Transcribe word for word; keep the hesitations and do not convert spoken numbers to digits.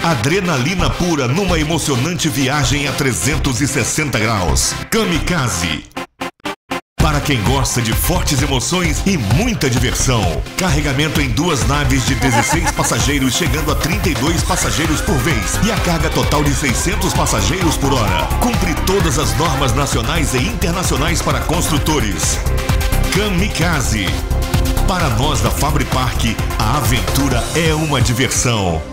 Adrenalina pura numa emocionante viagem a trezentos e sessenta graus. Kamikaze. Para quem gosta de fortes emoções e muita diversão. Carregamento em duas naves de dezesseis passageiros, chegando a trinta e dois passageiros por vez. E a carga total de seiscentos passageiros por hora. Cumpre todas as normas nacionais e internacionais para construtores. Kamikaze. Para nós da Fabripark, a aventura é uma diversão.